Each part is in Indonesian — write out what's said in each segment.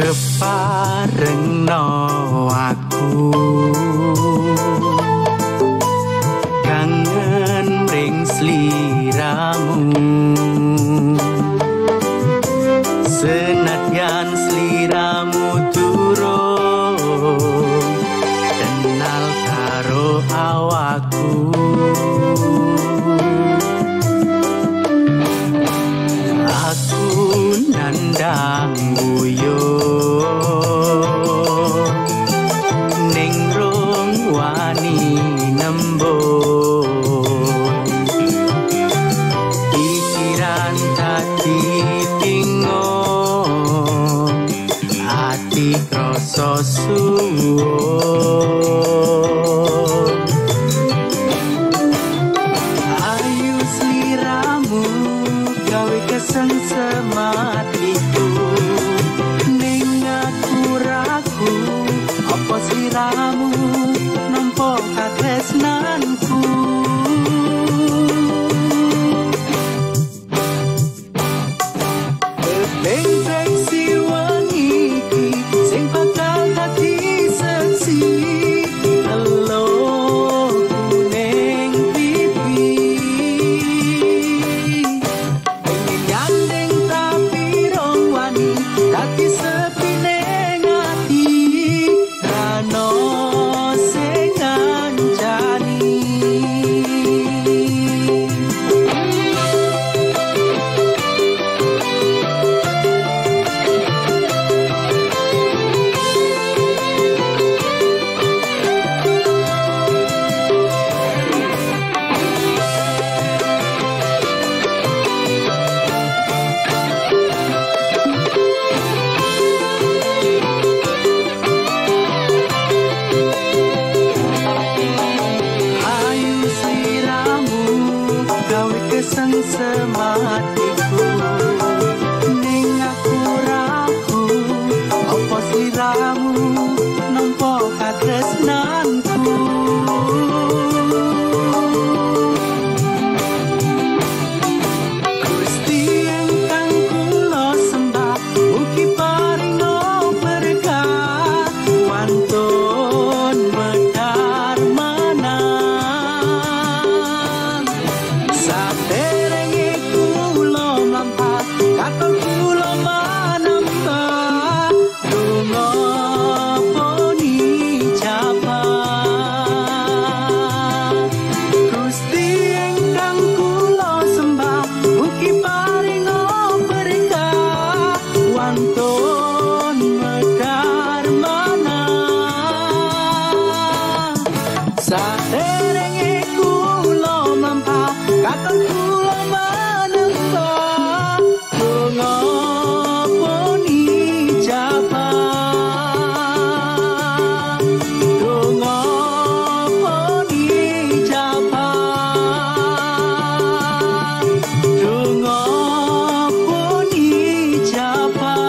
keparengno aku kangen mring sliramu senadyan sliramu turun kenal karo awakku aku nandang guyo ning rong wani nembung pikiran tadi bingung ati krasa suwung ayu sliramu gawe kesengsematiku ning aku ragu apa sliramu nampa katresnanku beng-beng si wangi iki sing bakal dadi seksi elo kuning pipi pengen gandeng tapi rong wani dadi sepi ning ati rano sing ngancani ayu sliramu gawe kesengsematiku ning aku ragu apa sliramu nampa katresnanku Gusti ingkang kula sembah mugi paringa berkah wantun medhar manang saderenge kula mlampah katon kula manembah donga poni jabah Gusti ingkang kula sembah mugi paringa berkah wantun medhar manang saderenge kula mlampah katon kula manembah donga poni jabah donga poni jabah donga poni jabah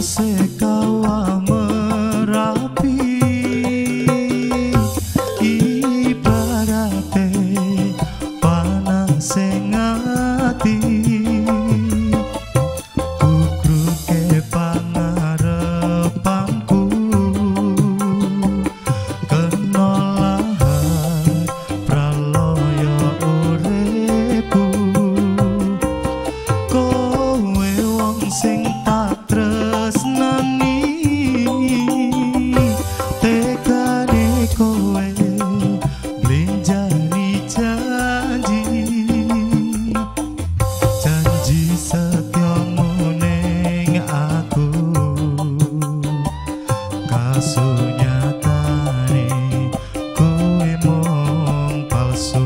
sekawa Merapi ibarate panas sing ati kukruke pangarepanku kena lahar praloyo uripku kowe wong sing tak tresnani tekane kowe blenjani janji janji setyamu ning aku kasunyatane kowe mung palsu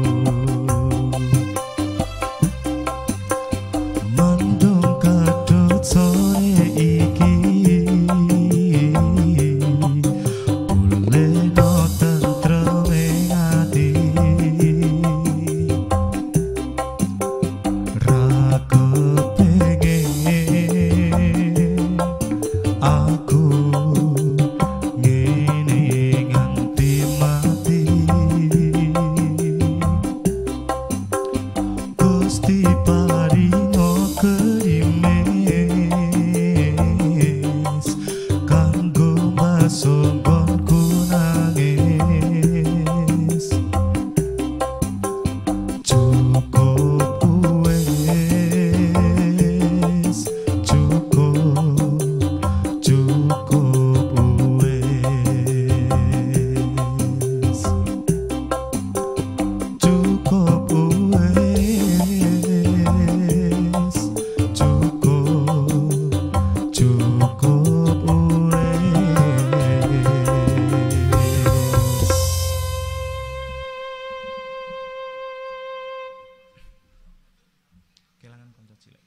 mendung kedut sore iki buleno tentreme ati ra kepengin aku ngene nganti mati Gusti paringo gerimis kanggo masonggonku nangis cukup wes cukup wes cukup wes cukup wes. Kelangan konco cilik.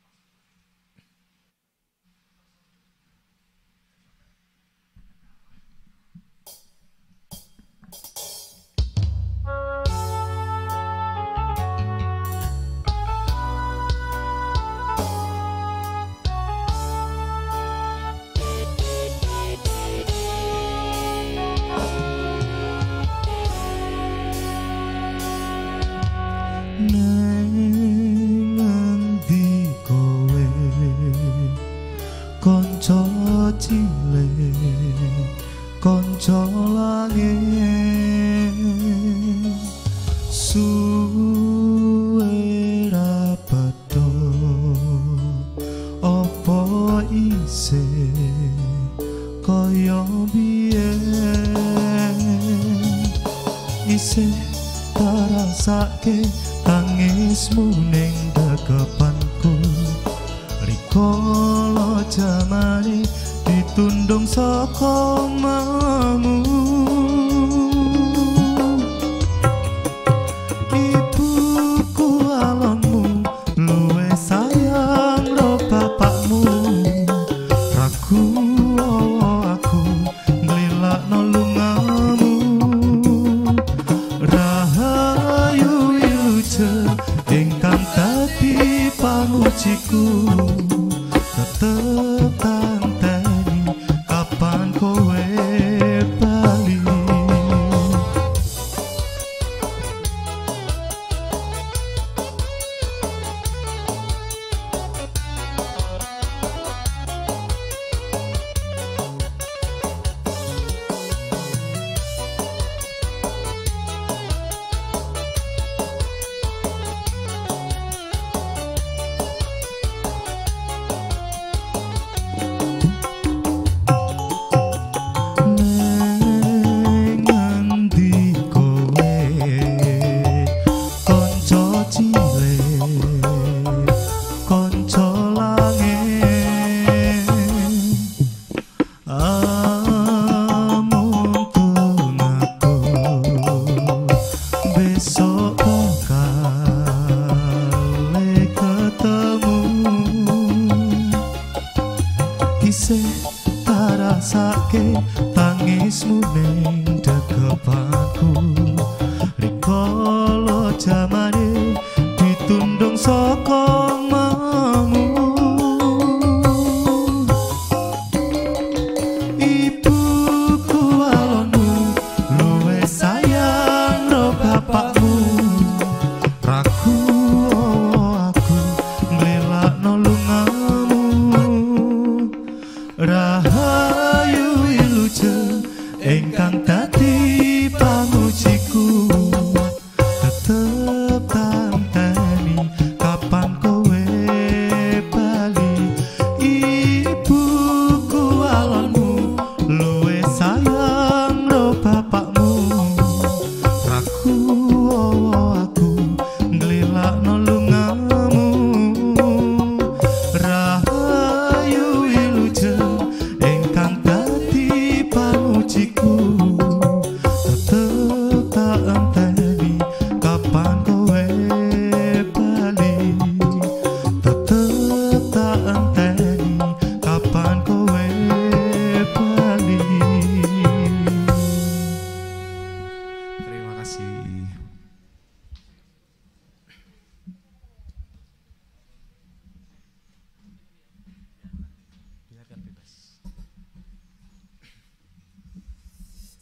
Nang ngendi kowe konco cilik konco langit suwe ra padha apa isih kaya biyen isih tarasake tangismu ning dekepanku rikala jamane ditundung saka mamu ibuku alonmu luwe sayang lo bapakmu ragu aku nglilakno lungamu rahayu iluje ingkang dadi pamujiku tetep tanteni kapan kowe bali ngrasake tangismu ning dekepanku rikala jamane ditundung saka mamu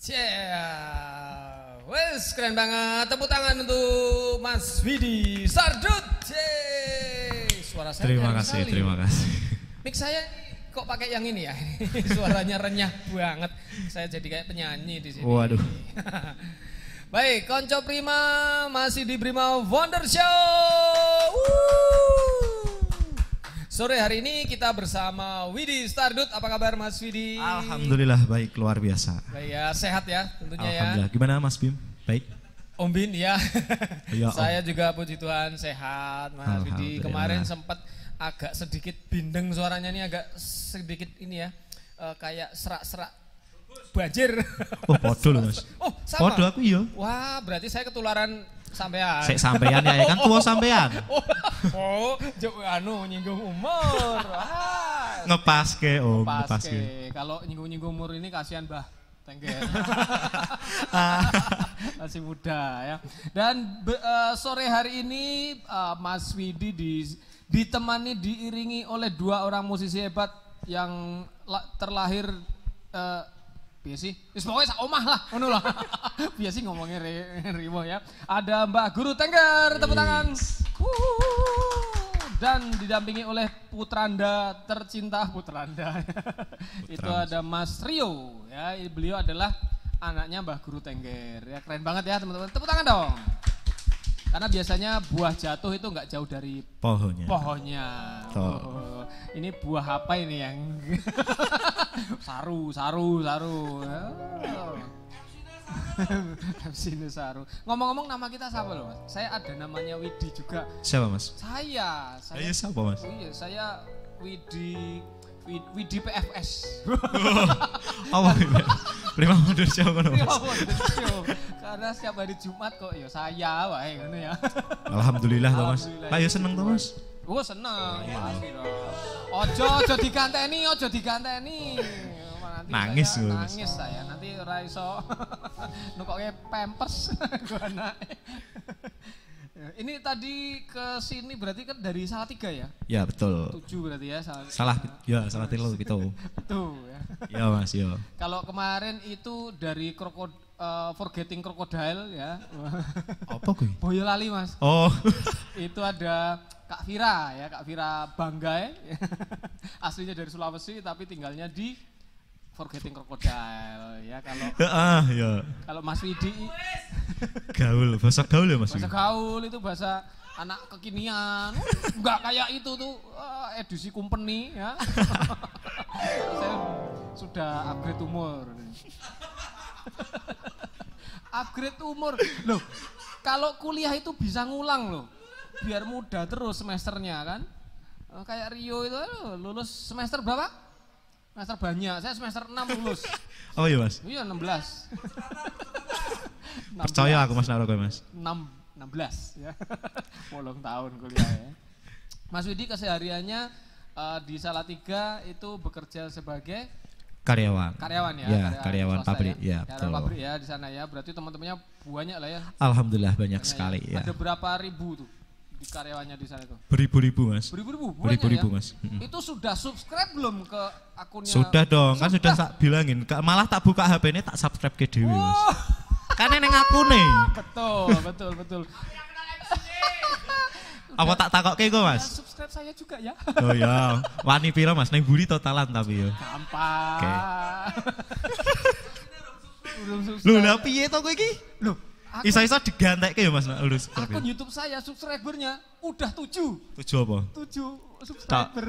Wes keren banget. Tepuk tangan untuk Mas Widi Sardut. Suara saya Terima nyaring kasih, sekali. terima kasih. Mik saya kok pakai yang ini ya? Suaranya renyah banget. Saya jadi kayak penyanyi di sini. Waduh. Baik, Konco Prima masih di Prima Wonder Show. Sore hari ini kita bersama Widi Stardut. Apa kabar Mas Widi? Alhamdulillah baik, luar biasa. Baik ya, sehat ya tentunya ya. Alhamdulillah. Gimana Mas Bim? Baik. Om Bin ya. Ya, Om. Saya juga puji Tuhan sehat Mas Widi. Alhamdulillah. Kemarin sempat agak sedikit bindeng suaranya nih, agak sedikit ini ya. Kayak serak-serak banjir. Oh, podo loh Mas. Oh, sama. Podo aku iya. Wah, berarti saya ketularan sampean. Sik sampean ya, kan tua sampean. Oh, nyinggung umur. Ngepaske Om, Pas ngepaske. kalau nyinggung umur ini kasihan Mbah Tengger. Masih muda ya. Dan sore hari ini Mas Widi ditemani diiringi oleh dua orang musisi hebat yang terlahir biasa sih, pokoknya sak omah lah, ngono lah. Biasa ngomongnya Rimo ya. Ada Mbak Guru Tengger, tepuk tangan. Dan didampingi oleh putranda tercinta putranda. Itu ada Mas Rio ya. Beliau adalah anaknya Mbah Guru Tengger. Ya keren banget ya teman-teman. Tepuk tangan dong. Karena biasanya buah jatuh itu nggak jauh dari pohonnya. Oh, ini buah apa ini yang saru. Sini saru. Ngomong-ngomong nama kita siapa loh Mas? Saya ada namanya Widi juga. Siapa Mas? Saya. Ayo siapa Mas? Oh iya, saya Widi PFS. Apa ini? Prima Wonder Show kan Mas? Karena setiap hari Jumat kok ya saya wae ngono ya. Alhamdulillah toh Mas. Lah ya seneng toh Mas. Oh seneng, pasti dong. Ojo diganteni. Nangis saya, gue, nangis saya. Nanti ora iso nukoke pampers go anake. Ini tadi ke sini berarti kan dari Salatiga ya? Ya betul. 7 berarti ya. Salah tilu gitu. Tuh ya. Ya Mas, ya. Kalau kemarin itu dari Forgetting Crocodile ya. Apa kuwi? Boyolali Mas. Oh. Itu ada Kak Vira ya, Kak Vira Banggai. Aslinya dari Sulawesi tapi tinggalnya di Forgetting Crocodile ya. Ya. Kalau Mas Widi Gaul, bahasa gaul ya Mas. bahasa gaul itu bahasa anak kekinian. Enggak kayak itu tuh edisi company ya. Saya sudah upgrade umur. Upgrade umur. Loh, kalau kuliah itu bisa ngulang loh. Biar muda terus semesternya kan. Kayak Rio itu lulus semester berapa? Semester banyak. Saya semester 6 lulus. Oh iya Mas. Iya 16. Percaya aku Mas Naro Mas. 16 ya. 10 tahun kuliah ya. Mas Widi kesehariannya di Salatiga itu bekerja sebagai Karyawan ya, ya, karyawan swasta pabrik ya, karyawan betul. pabrik ya di sana ya. Berarti teman-temannya banyak lah ya. Alhamdulillah banyak sekali ya. Ada berapa ribu tuh di karyawannya di sana itu? Beribu-ribu Mas. Beribu-ribu Beribu-ribu ya? Mas. Itu sudah subscribe belum ke akunnya? Sudah dong, kan sudah tak bilangin. Malah tak buka HP ini tak subscribe ke Dewi Mas. Kan neng aku nih. Betul. Apa tak takokke kok Mas? Subscribe saya juga ya. Oh ya, wani pira Mas? Neng buri totalan tapi ya. Gampang. Oke. Belum Lho, lah piye to kowe iki? Loh, Isa-isa digantekke ya Mas lulus. akun YouTube saya subscribernya udah 7 Tujuh apa? subscriber.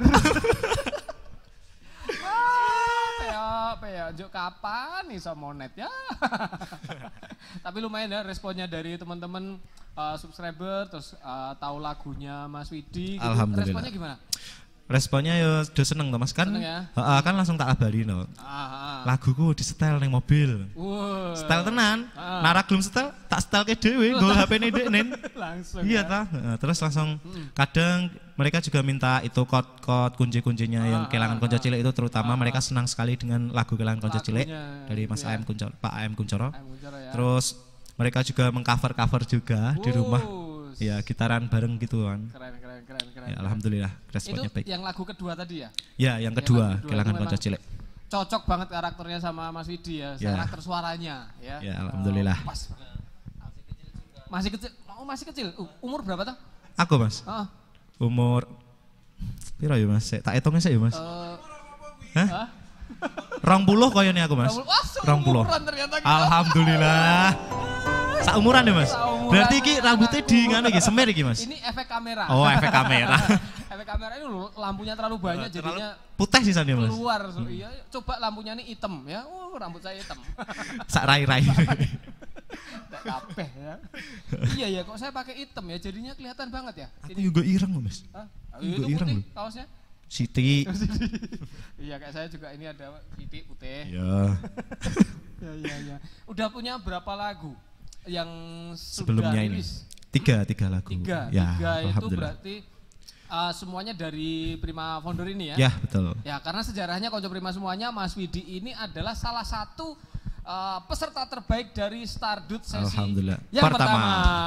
Pea, juk kapan iso monet ya. Tapi lumayan ya responnya dari teman-teman subscriber, terus tahu lagunya Mas Widi. Gitu. Alhamdulillah. Responnya gimana? Responnya ya udah seneng to Mas kan. Seneng ya? Kan langsung tak kabari no. Laguku di setel ning mobil. Setel tenan. Nara gelem setel, tak setel ke dhewe nggo HP-ne deknen. Langsung. Iya ta. Terus langsung kadang mereka juga minta itu kot-kot kunci-kuncinya yang Kelangan Konco Cilik itu, terutama mereka senang sekali dengan lagu Kelangan Konco Cilik dari Mas AM Kuncoro, Pak AM Kuncoro. Ya. Terus mereka juga mengcover-cover juga di rumah. Ya, gitaran bareng gitu kan. Keren. Ya, alhamdulillah responnya itu baik. Yang lagu kedua tadi ya? Ya, yang kedua kedua Kelangan itu Konco Cilik. cocok banget karakternya sama Mas Widi ya, Ya. karakter suaranya ya. Ya, alhamdulillah. Pas. Masih kecil. Oh, masih kecil. Umur berapa tuh? Aku Mas, Ah. umur piro ya Mas? Tak hitungnya sih ya Mas. Hah? Hah? 20 koyo nih aku Mas. Wah, 20. seumuran ternyata kita. Alhamdulillah. Saumuran ya Mas. Saumuran. Berarti iki rambutnya di ngene iki semir iki Mas. Ini efek kamera. Oh, efek kamera. Efek kamera ini loh, lampunya terlalu banyak jadinya Putih sih sana Mas. keluar. Iya, coba lampunya ini hitam ya. Rambut saya hitam. Sak rai-rai. Nggak kabeh ya. Iya ya, kok saya pakai hitam ya, jadinya kelihatan banget ya. Aku juga ireng loh Mas. Hah? Juga Itu ireng putih loh. kaosnya. Siti. Iya, kayak saya juga ini ada titik putih. Ya. Ya. Udah punya berapa lagu yang Sebelumnya sudah ini. rilis? Tiga lagu. Tiga Ya, itu alhamdulillah. berarti semuanya dari Prima Founder ini ya? Ya, betul. Ya, karena sejarahnya Konco Prima semuanya, Mas Widi ini adalah salah satu peserta terbaik dari Stardut sesi Alhamdulillah. yang Pertama.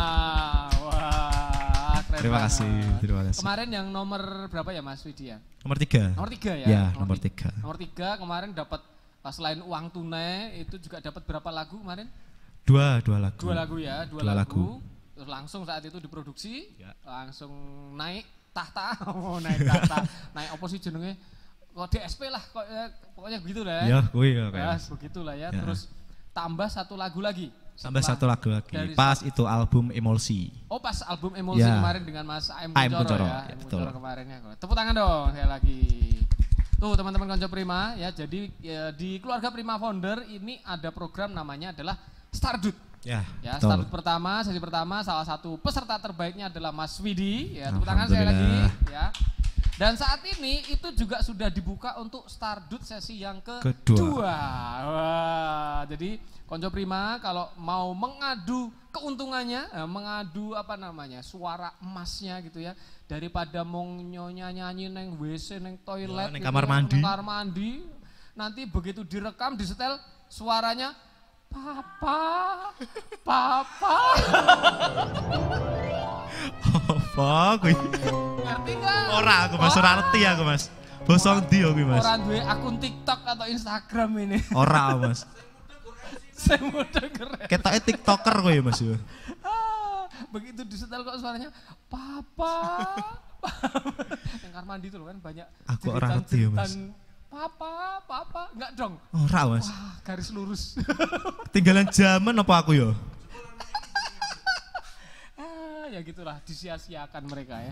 Wah, keren Terima banget. kasih, terima kasih. Kemarin yang nomor berapa ya Mas Widi ya? Nomor 3. Nomor 3 ya? Ya, nomor 3. Nomor 3 kemarin dapat selain uang tunai itu juga dapat berapa lagu kemarin? Dua lagu. Dua lagu ya, dua Dua lagu. Terus langsung saat itu diproduksi, Ya. langsung naik tahta, naik tahta, naik apa sih jenenge? Kok DSP lah, kok pokoknya begitu lah Ya, kuwi Ya, kayak. begitulah ya. Ya. Terus tambah satu lagu lagi. Tambah Setelah- satu lagu lagi. dari- Pas itu album Emulsi. Oh, pas album Emulsi Ya. kemarin dengan Mas AM AM Kuncoro Kuncoro, ya. ya, AM betul. Kuncoro kemarin ya. Tepuk tangan dong saya lagi. Tuh teman-teman Konco Prima ya, jadi ya, di keluarga Prima Founder ini ada program namanya adalah Stardut. Ya, Ya, betul. Stardut pertama, sesi pertama salah satu peserta terbaiknya adalah Mas Widi. Ya, tepuk tangan saya lagi. Alhamdulillah. Ya. Dan saat ini itu juga sudah dibuka untuk Stardut sesi yang Kedua. Wah, jadi Konco Prima kalau mau mengadu keuntungannya, mengadu apa namanya, suara emasnya gitu ya, daripada mau nyanyi neng WC, neng toilet, Ya, neng gitu kamar ya, mandi. neng kamar mandi, nanti begitu direkam, disetel suaranya Papa, Papa. Apa kuwi? Ngerti nggak? Ora aku Mas, ora ngerti aku Mas. Bosong ndi yo kuwi Mas? Orang duwe akun TikTok atau Instagram ini. Ora Mas. Saya mau denger. Ketoke TikToker kowe Mas yo. Begitu disetel kok suaranya Papa. Yang kamar mandi tuh loh kan banyak. Aku ora ngerti ya, Mas. Papa, Papa, enggak dong. Ora Mas. Wah, garis lurus. Tinggalan zaman apa aku yo? Ya gitulah, disia-siakan mereka ya.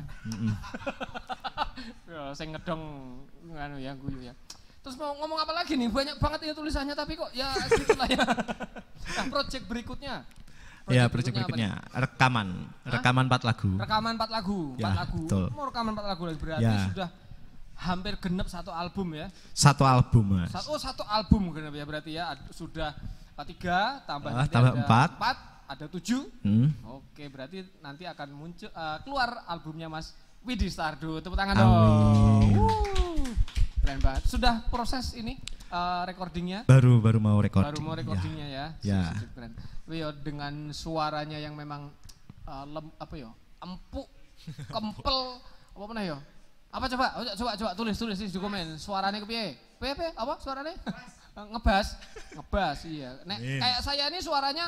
Ya, saya ngedong nganu ya, guyu ya. Terus mau ngomong apa lagi nih? Banyak banget ini tulisannya tapi kok ya gitulah ya. Nah, project berikutnya. Ya, project apa berikutnya rekaman. Rekaman 4 lagu. nih? Rekaman 4 lagu, 4 Ya, lagu. betul. Mau rekaman 4 lagu lagi berarti Ya. sudah hampir genep satu album ya. Satu album Mas. Satu album genep ya berarti ya. Sudah 3 tambah nanti tambah ada 4. ada 7. Oke, berarti nanti akan muncul keluar albumnya Mas Widi Stardut. Tepuk tangan dong. Amin. Keren banget. Sudah proses ini recordingnya? Baru mau recording. Baru mau recordingnya ya. Ya. Sip, keren. Tapi ya dengan suaranya yang memang empuk, kempel, apa mana ya? Apa coba tulis di komen. Suaranya kepiye? Piye? Apa suaranya? Ngebas, iya. Nek kayak saya ini suaranya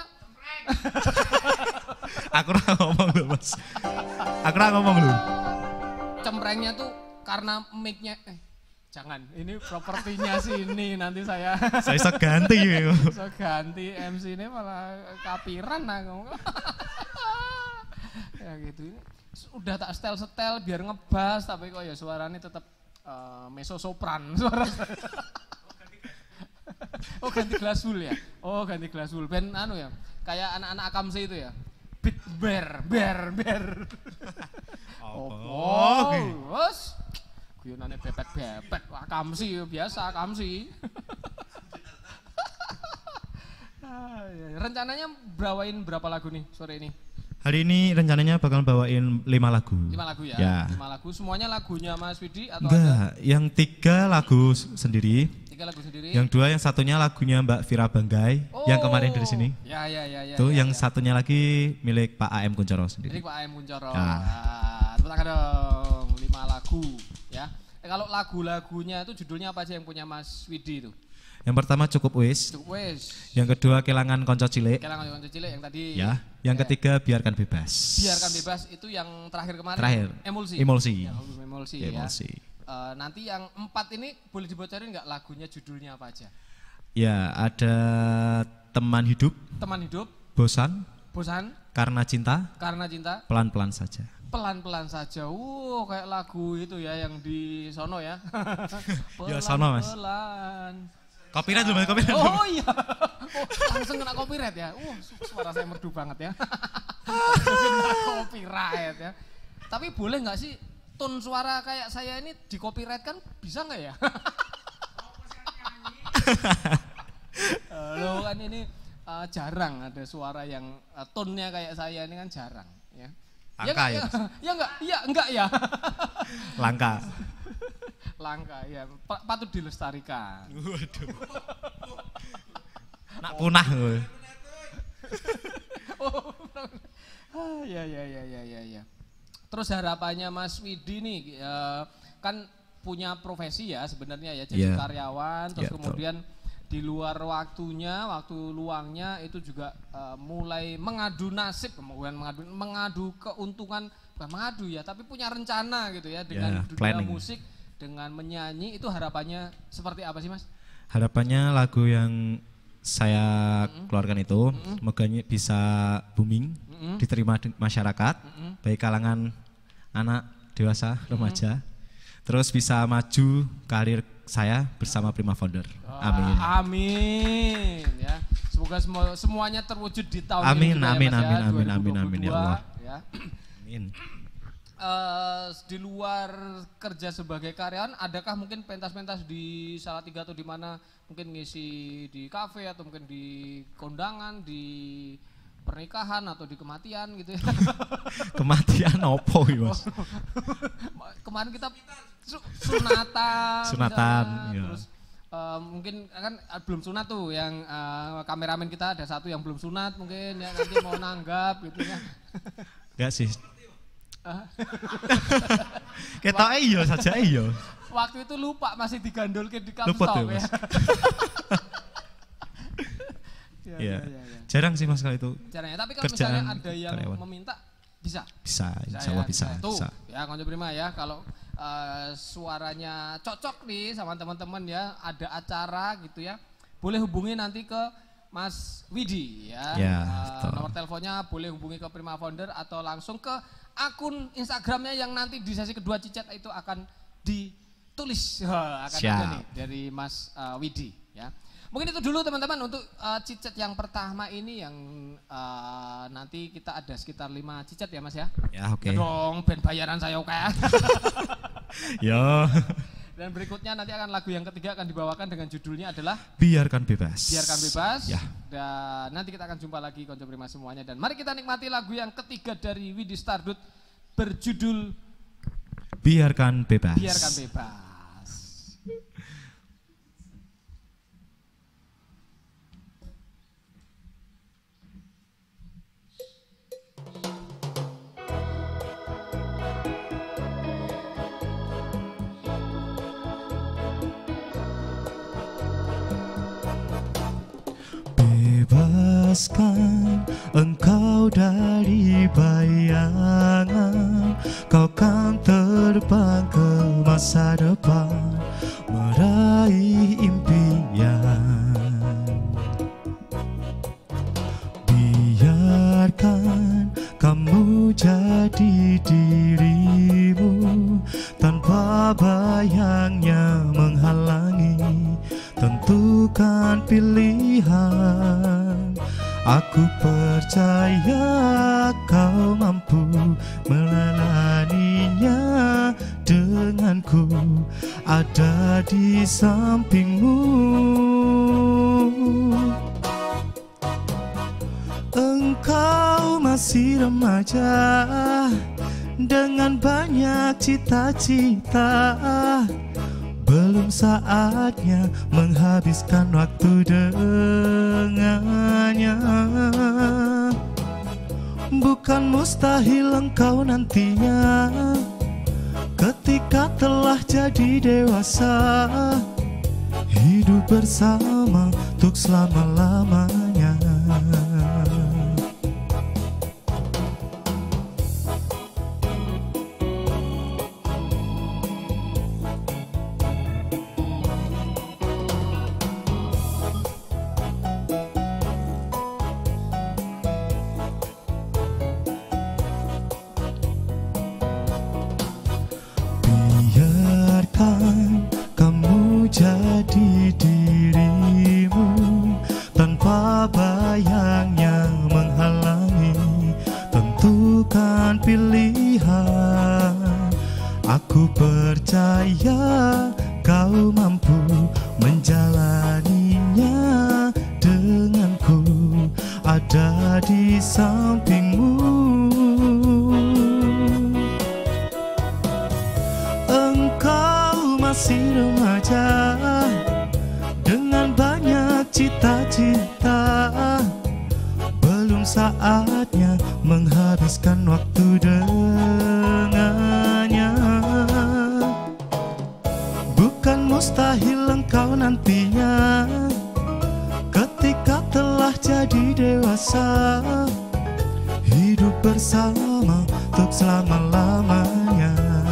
Aku ora ngomong lho Mas. Aku ora ngomong lho. cemprengnya tuh karena mic-nya jangan, ini propertinya sini nanti saya Saya iso ganti ya. so ganti MC ini malah kapiran aku. Ya gitu, ini udah tak setel biar ngebas tapi kok ya suaranya tetap mezzo sopran suara saya. Oh ganti glasul ya? Oh ganti glasul, ben anu ya, kayak anak-anak Akamsi itu ya, beat ber. Oh, bos, guyonane bebek, Akamsi biasa Akamsi. Rencananya bawain berapa lagu nih sore ini? Hari ini rencananya bakal bawain 5 lagu. 5 lagu ya? Ya. 5 lagu, semuanya lagunya Mas Widi atau ada Enggak, yang 3 lagu sendiri. 3 lagu sendiri? Yang 2 yang satunya lagunya Mbak Vira Banggai yang kemarin dari sini. Ya. Tuh yang satunya lagi milik Pak AM Kuncoro Jadi sendiri. Pak AM Kuncoro. Ya. Tepuk tangan dong, 5 lagu ya. Kalau lagu-lagunya itu judulnya apa aja yang punya Mas Widi itu? Yang pertama Cukup Wis. Cukup Wis. Yang kedua Kelangan Konco Cilik. Kelangan Konco Cilik yang tadi. Ya. Yang ketiga Biarkan Bebas. Biarkan Bebas itu yang terakhir kemarin. Terakhir. Emulsi. Emulsi. Ya, Emulsi. Emulsi. Ya. Nanti yang 4 ini boleh dibocorin nggak lagunya judulnya apa aja? Ya, ada Teman Hidup. Teman Hidup. Bosan. Bosan. Karena Cinta. Karena Cinta. Pelan-pelan saja. Pelan-pelan saja. Kayak lagu itu ya yang di sono ya. Ya sono Mas. Pelan. Copyright dulu, copyright. Oh iya. Langsung kena copyright ya. Suara saya merdu banget ya. Kena copyright ya. Tapi boleh nggak sih tone suara kayak saya ini di copyright kan bisa nggak ya? Loh kan ini jarang ada suara yang tone-nya kayak saya ini kan jarang ya. Langka ya? Ya enggak, iya enggak ya. Langka. Langka ya, patut dilestarikan. Waduh. Nak punah gue. Ya. Terus harapannya Mas Widi nih kan punya profesi ya sebenarnya ya jadi karyawan terus kemudian di luar waktunya, waktu luangnya itu juga mulai mengadu nasib, bukan mengadu keuntungan, bukan mengadu ya, tapi punya rencana gitu ya dengan dunia planning. musik, dengan menyanyi. Itu harapannya seperti apa sih Mas? Harapannya lagu yang saya keluarkan itu moganya bisa booming, diterima masyarakat, baik kalangan anak, dewasa, remaja, terus bisa maju karir saya bersama Prima Founder. Amin. Amin ya. Semoga semuanya terwujud di tahun ini. Amin Ya Allah. Ya. Amin. Di luar kerja sebagai karyawan, adakah mungkin pentas-pentas di Salatiga atau di mana mungkin ngisi di kafe atau mungkin di kondangan, di pernikahan atau di kematian gitu ya? Kematian opo Mas? Kemarin kita sunatan, ya. Terus mungkin kan belum sunat tuh yang kameramen kita ada satu yang belum sunat mungkin ya nanti mau nanggap gitu ya. Enggak sih. Kita iyo saja iyo. Waktu itu lupa masih digandolke di kantor ya. Ya. Jarang sih Mas kalau itu. Jarang ya, tapi kalau misalnya ada yang karyawan meminta bisa. Bisa, insya Allah bisa. Tuh, bisa. Ya Konco Prima ya, kalau suaranya cocok nih sama teman-teman ya, ada acara gitu ya, boleh hubungi nanti ke Mas Widi ya. Nomor teleponnya boleh hubungi ke Prima Founder atau langsung ke akun Instagramnya yang nanti di sesi kedua Cicet itu akan ditulis akan ada nih dari Mas Widi ya. Mungkin itu dulu teman-teman untuk Cicet yang pertama ini yang nanti kita ada sekitar 5 Cicet ya Mas ya. Ya oke. Ya dong, ben bayaran saya oke. Ya. Dan berikutnya nanti akan lagu yang ketiga akan dibawakan dengan judulnya adalah Biarkan Bebas. Biarkan Bebas. Ya. Dan nanti kita akan jumpa lagi Konco Prima semuanya. Dan mari kita nikmati lagu yang ketiga dari Widi Stardut berjudul Biarkan Bebas. Biarkan Bebas. Bebaskan engkau dari bayangan, kau kan terbang ke masa depan, meraih impian. Biarkan kamu jadi dirimu, tanpa bayangnya menghalangi. Tentukan pilihan, aku percaya kau mampu menjalaninya denganku ada di sampingmu. Engkau masih remaja dengan banyak cita-cita, belum saatnya menghabiskan waktu dengannya. Bukan mustahil engkau nantinya ketika telah jadi dewasa, hidup bersama untuk selama-lamanya. Biarkan kamu jadi dirimu tanpa bayang yang menghalangi. Tentukan pilihan, aku percaya kau mampu menjalaninya. Denganku ada di sampingmu. Engkau masih remaja dengan banyak cita-cita. Belum saatnya menghabiskan waktu dengannya. Bukan mustahil engkau nantinya ketika telah jadi dewasa, hidup bersama untuk selama-lamanya.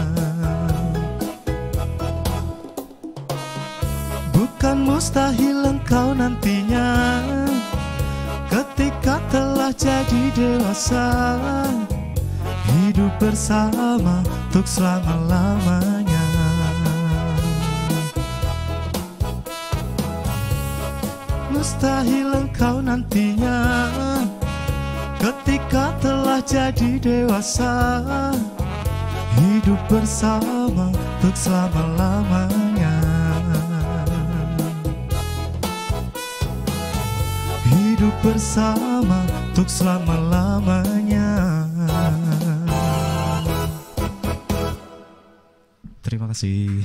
Bukan mustahil engkau nantinya ketika telah jadi dewasa, hidup bersama untuk selama-lamanya. Mustahil engkau nantinya ketika telah jadi dewasa, hidup bersama untuk selama-lamanya. Hidup bersama untuk selama-lamanya. Terima kasih.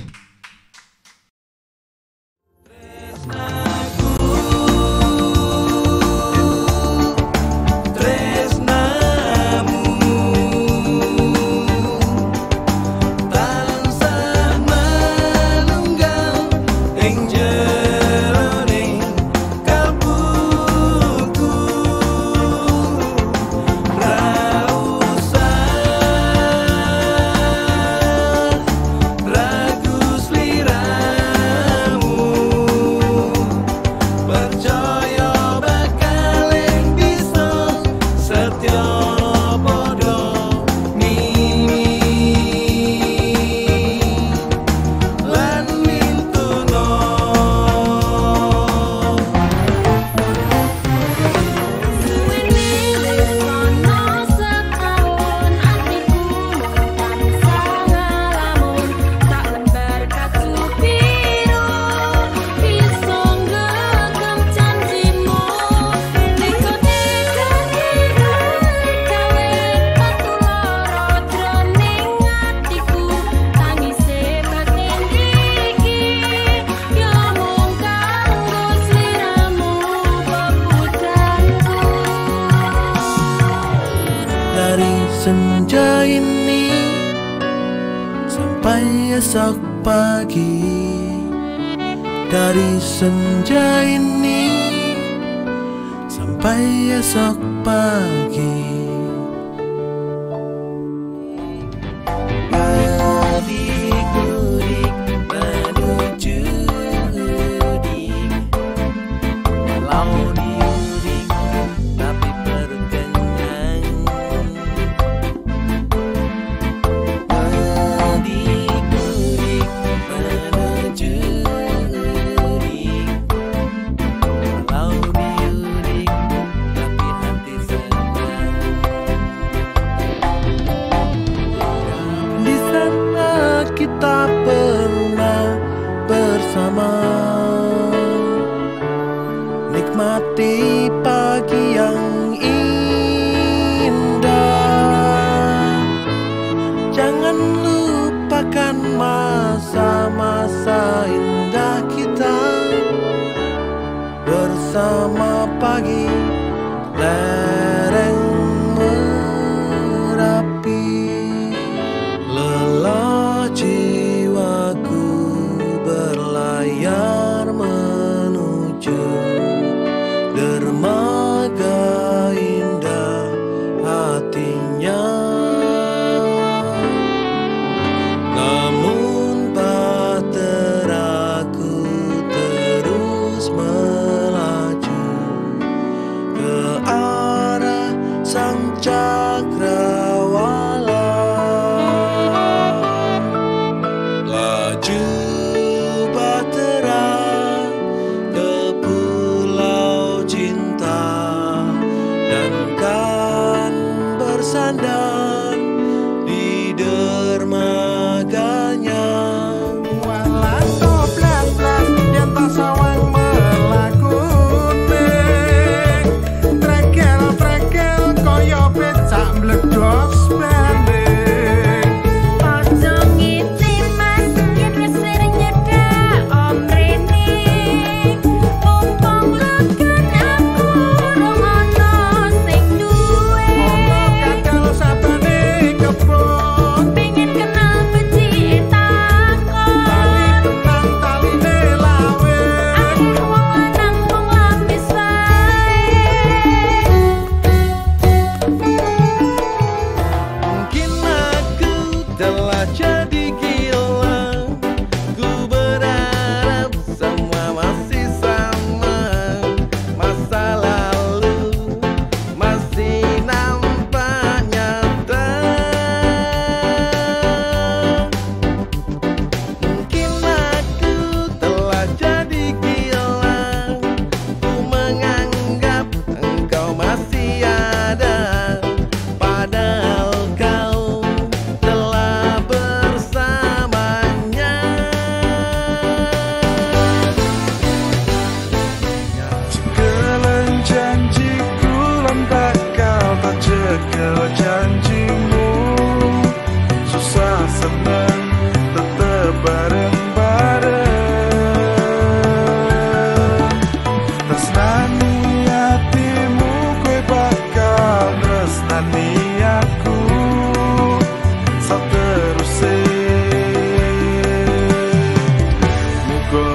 Senja ini sampai esok pagi, dari senja ini sampai esok pagi. Adik-adik menuju udik, walau diudik tapi perut kenyang. Adik-adik menuju udik, walau diudik tapi hati senang. Di sana kita pernah bersama, nikmati pagi yang indah. Jangan lupakan masa-masa indah kita bersama pagi lereng Merapi. Lelah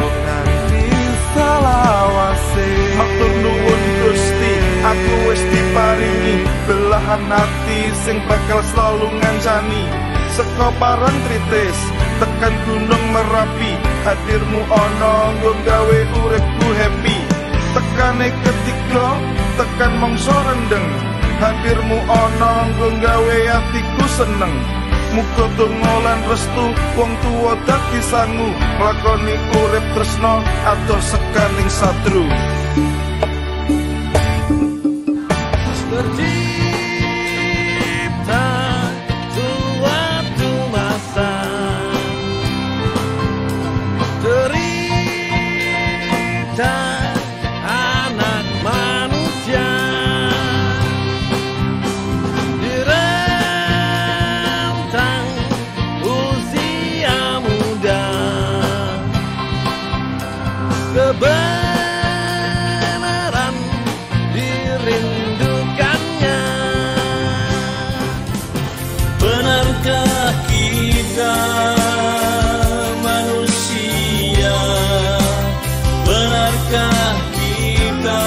nganti selawase. Matur nuwun Gusti, aku wis diparingi belahan hati sing bakal selalu ngancani. Seka Parang Tritis tekan Gunung Merapi, hadirmu ana nggo gawe uripku happy. Tekane ketiga tekan mangsa rendeng, hadirmu ana nggo gawe atiku seneng. Muga donga lan restu wong tuwa dadi sangu, nglakoni urip tresna adoh sekaning satru. Tercipta suatu masa, derita anak manusia, direntang usia muda, kebenaran dirindukannya. Benarkah kita manusia? Benarkah kita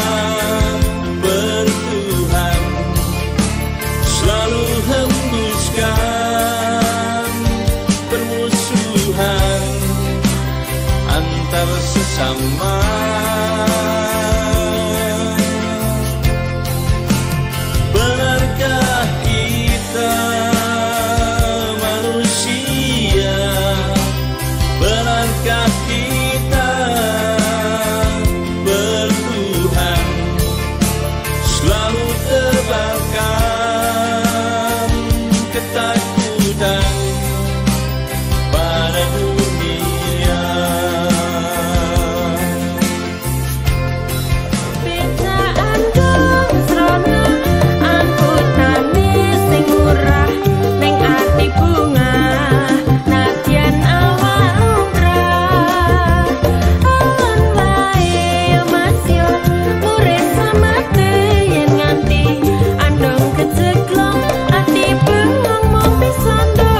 bertuhan? Selalu hembuskan permusuhan antar sesama. Benarkah kita manusia? Benarkah kita bertuhan? Selalu tebarkan ketakutan pada dunia. Bejaan dong srona angkut nangis sing murah ning ati bunga nadyan awak lumrah. Alon wae yo Mas yo urip samate yen nganti andong keceklong ati bengong mung bisa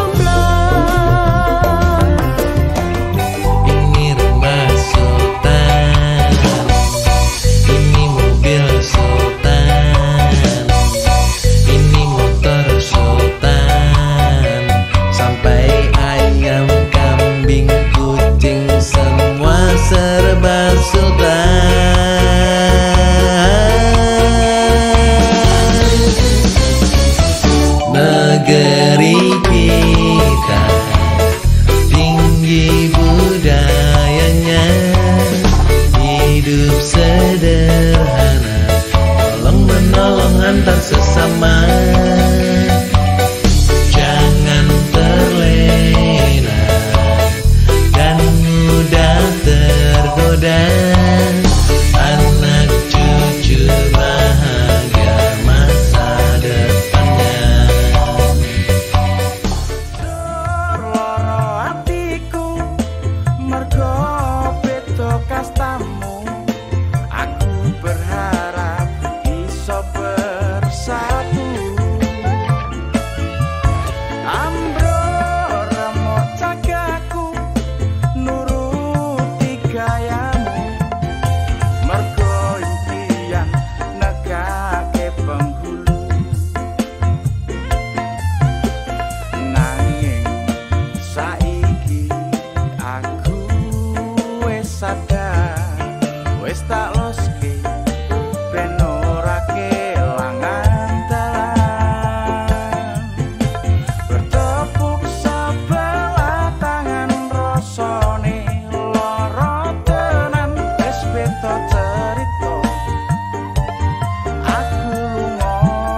ndomplong. Ini rumah sultan, ini mobil sultan, ini motor sultan, sampai ayam, kambing, kucing semua serba sultan. Negeri kita tinggi budayanya, hidup sederhana, tolong menolong antar sesama. Jangan terlena dan mudah tergoda, anak cucu bahagia masa depannya. Loro atiku mergo beda kastamu, aku berharap iso bersatu. Ambroro jagaku nuruti gayamu, mergo impian negake penghulu. Nanging saiki aku wis sadar, wis tak loske ben ora kelangan dalan. Bertepuk sebelah tangan rasane lara tenan, wis beda cerita aku lunga.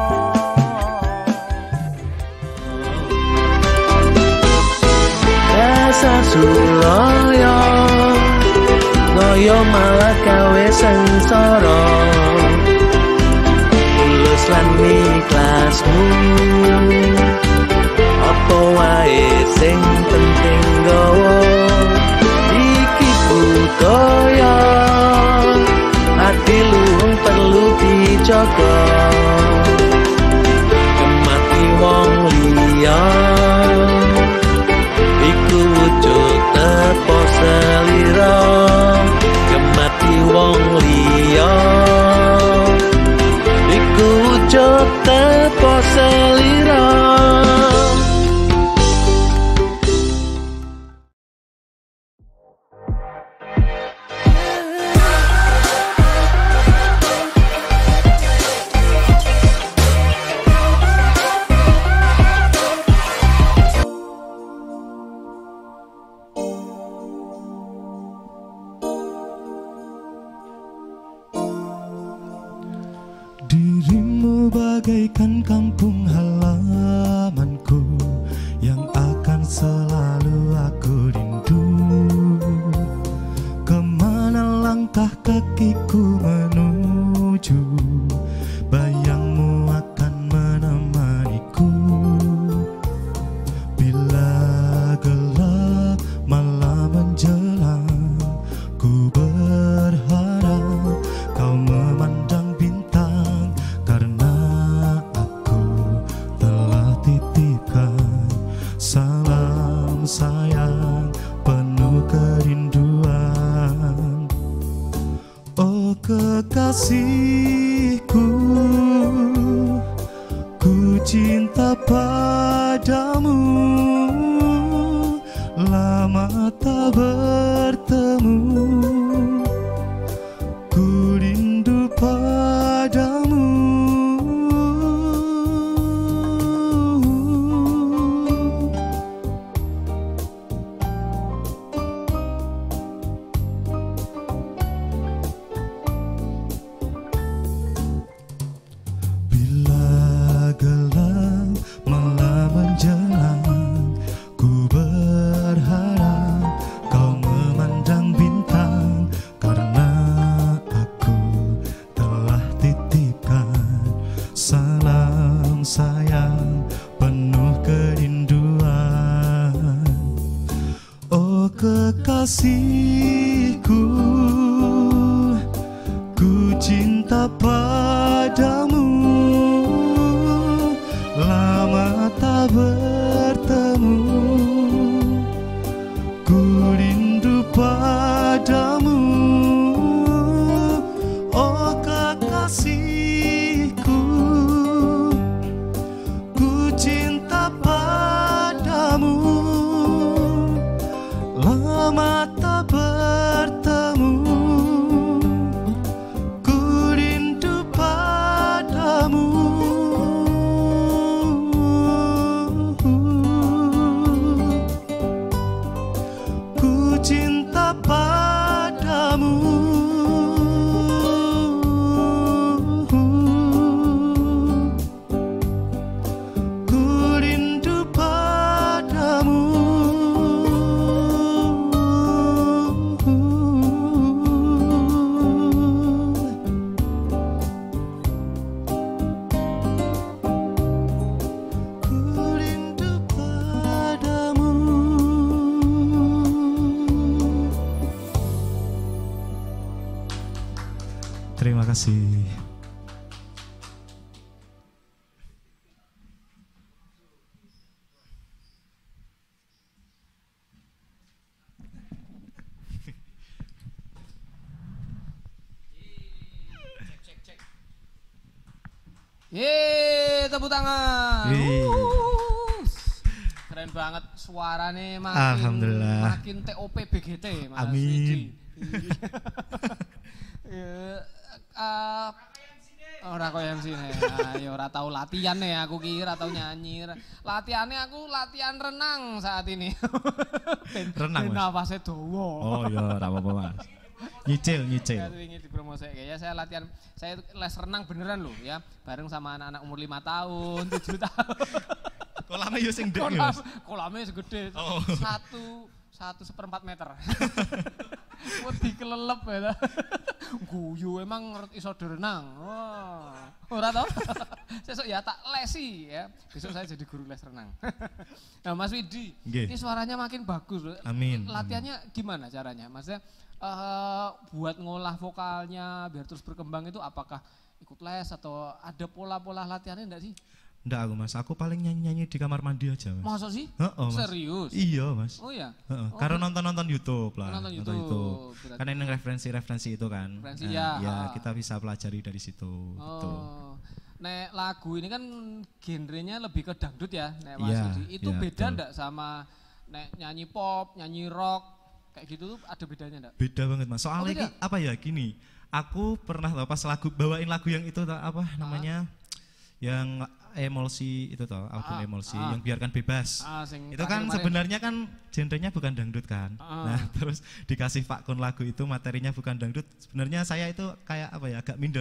Rasa suloyo ngoyo malah kawe sengsara, tulus lan ikhlasmu apa wae sing penting gawa. Iki budaya adiluhung perlu dijaga, kemati wong liya iku wujud tepo selira. Dirimu bagaikan kampung halamanku yang akan selalu aku rindu. Kemana langkah kakiku menuju, bayangmu akan menemaniku. Bila gelap malam menjelang, ku berharap kau memandang bintang, karena aku telah titipkan salam sayang penuh kerinduan. Oh kekasihku, ku cinta padamu, lama tak bertemu, ku rindu padamu. Bila gelap malam menjelang, ku berharap kau memandang bintang, karena aku telah titipkan salam sayang penuh kerinduan. Oh kekasihku, ku cinta padamu, lama tak bertemu, ku rindu padamu. Oh kekasihku, ku cinta padamu, lama tak bertemu, ku rindu padamu. Ku cinta padamu. Ku rindu padamu. Ku rindu padamu. Terima kasih. Yeay, tepuk tangan. Yeay. Keren banget suaranya, Alhamdulillah. makin TOP BGT Mas Amin. Widi. Ora koyo sini. Ya ora tau latihan ya, aku kira tau nyanyi. Latihannya aku latihan renang saat ini. Renang, Mas? Nafasnya dawa. Oh iya, ora apa-apa Mas. Nyicil. Ya, ingin dipromosi ya, saya latihan, saya les renang beneran loh ya, bareng sama anak-anak umur 5 tahun, 7 tahun. Kolamnya yo sing ndek, Mas. Kolamnya segede, Oh. 1/4 meter. Wedi kelelep ya. Guyu emang ngerti iso renang. Oh. Ora tau. Sesuk ya tak lesi ya. Besok saya jadi guru les renang. Nah, Mas Widi, Nggih. ini suaranya makin bagus loh. Amin. Latihannya gimana caranya? Maksudnya buat ngolah vokalnya biar terus berkembang itu apakah ikut les atau ada pola-pola latihannya enggak sih? Ndak aku Mas, aku paling nyanyi-nyanyi di kamar mandi aja Mas. Masa sih? Heeh, Mas. Serius? Iya Mas. Oh ya? Heeh, karena nonton YouTube lah. Nonton YouTube, berarti. Karena ini referensi-referensi itu kan. Referensi, Nah, ya. ya kita bisa pelajari dari situ. Gitu. Oh. Nek lagu ini kan genrenya lebih ke dangdut ya, Nek Mas Iya, Widi. Itu iya, beda betul. enggak sama nek nyanyi pop, nyanyi rock, kayak gitu tuh ada bedanya enggak? Beda banget Mas. Soalnya beda? ini apa ya gini. Aku pernah tau pas bawain lagu yang itu tau, apa namanya? Yang emulsi itu tau, album emulsi yang biarkan bebas. Sing Itu kan terakhir-kemarin. sebenarnya kan genrenya bukan dangdut kan. Nah, terus dikasih Pak Kun lagu itu materinya bukan dangdut. Sebenarnya saya itu kayak apa ya, agak minder.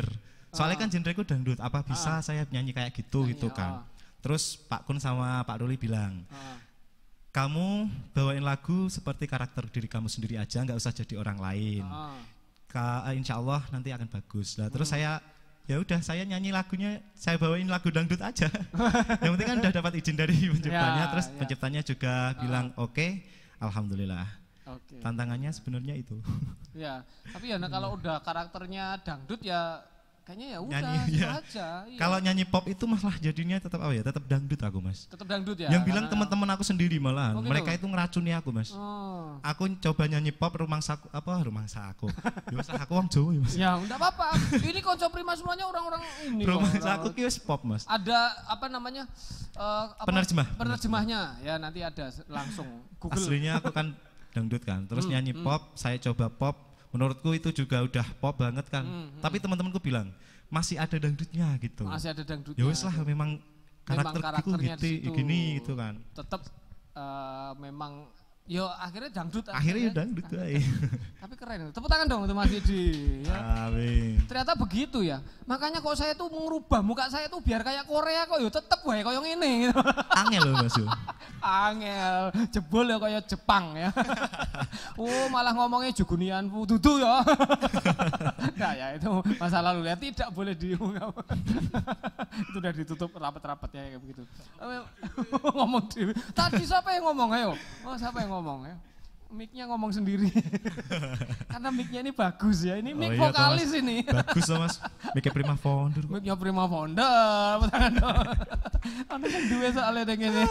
Soalnya kan genreku dangdut, apa bisa saya nyanyi kayak gitu gitu kan. Terus Pak Kun sama Pak Ruli bilang, kamu bawain lagu seperti karakter diri kamu sendiri aja, nggak usah jadi orang lain. Insya Allah nanti akan bagus. Lah terus saya ya udah saya nyanyi lagunya, saya bawain lagu dangdut aja. Yang penting kan udah dapat izin dari penciptanya, terus penciptanya juga bilang oke, alhamdulillah. Tantangannya sebenarnya itu. Ya, tapi ya kalau udah karakternya dangdut ya kayaknya ya udah aja. Iya. Kalau nyanyi pop itu malah jadinya tetap apa ya? Tetap dangdut aku, Mas. Tetap dangdut ya. Yang bilang teman-teman aku sendiri malah. Oh, gitu? Mereka itu ngeracuni aku, Mas. Aku coba nyanyi pop rumangsa aku. Ya Mas, aku wong Jawa ya, Mas. Ya, enggak apa-apa. Ini konco prima semuanya orang-orang ini. Rumangsa aku ki wis pop, Mas. Ada apa namanya? Penerjemahnya. Ya, nanti ada langsung Google. Aslinya aku kan dangdut kan. Terus nyanyi pop, saya coba pop. Menurutku itu juga udah pop banget kan. Tapi teman-temanku bilang masih ada dangdutnya gitu. Masih ada dangdutnya. Ya wis lah memang karakternya gitu gini gitu kan. Tetap memang yo akhirnya dangdut. Akhirnya dangdut aja. Tapi keren. Tepuk tangan dong untuk Mas Yudi. Ya. Amin. Ternyata begitu ya. Makanya kok saya tuh merubah muka saya tuh biar kayak Korea kok yo tetep wae koyo ngene gitu. Angel loh Mas. Angel, jebol ya kayak Jepang ya. Malah ngomongnya jugunian dudu ya. Nah ya itu masa lalu ya, tidak boleh diungkap. Itu udah ditutup rapat-rapat ya kayak begitu. Ngomong dewe. Tadi siapa yang ngomong ayo? Siapa yang ngomong ya? Mic-nya ngomong sendiri. Karena mic-nya ini bagus ya. Ini mic vokalis ini. Bagus loh Mas. Mic-nya Prima Founder. Mic-nya Prima Founder. Ana sing duwe soalnya ning ngene.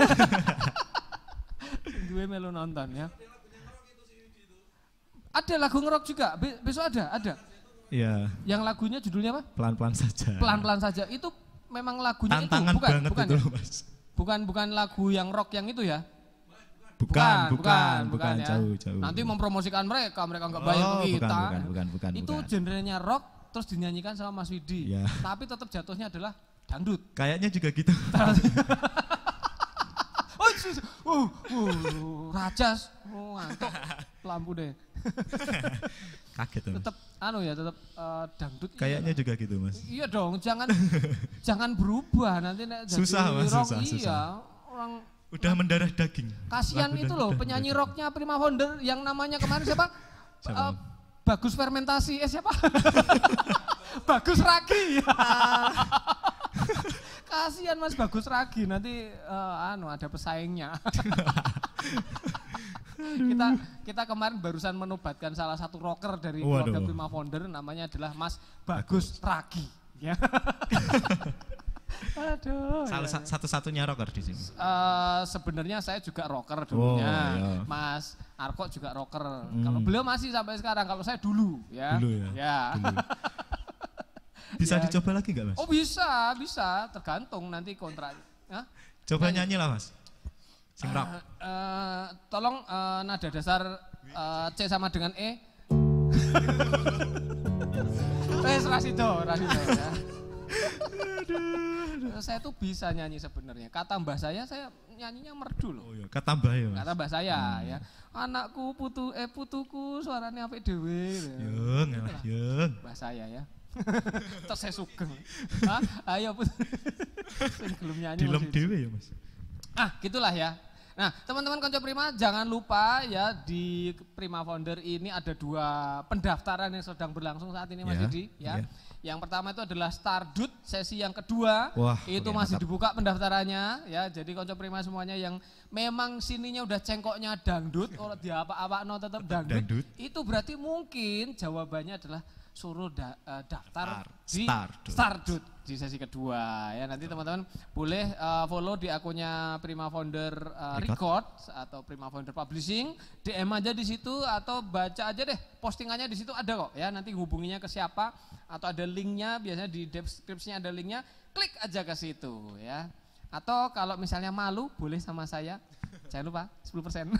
Duwe melu nonton ya. Ada lagu ngerok juga. Besok ada. Iya. Yang lagunya judulnya apa? Pelan-pelan saja. Pelan-pelan saja. Itu memang lagunya tantangan itu bukan banget itu, Mas. Bukan lagu yang rock yang itu ya. Bukan, ya. jauh. Nanti mempromosikan mereka nggak bayar ke kita. Bukan. Itu genrenya rock terus dinyanyikan sama Mas Widi. Ya. Tapi tetap jatuhnya adalah dangdut. Kayaknya juga gitu. Rajas. Ngantuk lampu deh. Kaget Mas. Tetap tetap dangdut. Kayaknya juga gitu Mas. Iya dong, jangan berubah nanti nek jadi susah Mas, rock. susah. Iya, orang udah mendarah daging. Kasihan itu loh penyanyi rocknya Prima Founder yang namanya kemarin siapa? Bagus Fermentasi. Siapa? Bagus Ragi. Kasihan Mas Bagus Ragi nanti ada pesaingnya. kita kemarin barusan menobatkan salah satu rocker dari keluarga Prima Founder, namanya adalah Mas Bagus Ragi. Ya. Aduh. Satu-satunya rocker di sini. Sebenarnya saya juga rocker dulunya. Iya. Mas Arko juga rocker. Kalau beliau masih sampai sekarang, kalau saya dulu ya. Dulu ya. Dulu. Bisa dicoba lagi nggak Mas? Oh bisa, tergantung nanti kontrak. Coba nyanyi lah Mas. Sing rock. Tolong nada dasar C sama dengan E. Rasido ya. Saya tuh bisa nyanyi sebenarnya. Kata mbah saya nyanyinya merdu loh. Oh iya, kata mbah ya Mas. Kata mbah saya ya. Anakku putuku suaranya apik dhewe. Yung. Mbah saya ya. Terus saya sugeng. Ayo putu. Sing gelem nyanyi. Dilem dhewe ya Mas. Gitulah ya. Nah, teman-teman Konco Prima jangan lupa ya di Prima Founder ini ada 2 pendaftaran yang sedang berlangsung saat ini Mas Yudi ya. Yang pertama itu adalah Stardut sesi yang kedua. Itu masih dibuka pendaftarannya ya. Jadi Konco Prima semuanya yang memang sininya udah cengkoknya dangdut, orang di apa-apa tetap dangdut. Itu berarti mungkin jawabannya adalah suruh daftar di Stardut di sesi kedua ya. Nanti teman-teman boleh follow di akunnya Prima Founder Record atau Prima Founder Publishing, DM aja di situ atau baca aja deh postingannya di situ ada kok ya. Nanti hubunginya ke siapa atau ada linknya, biasanya di deskripsinya ada linknya, klik aja ke situ ya. Atau kalau misalnya malu boleh sama saya, jangan lupa 10%.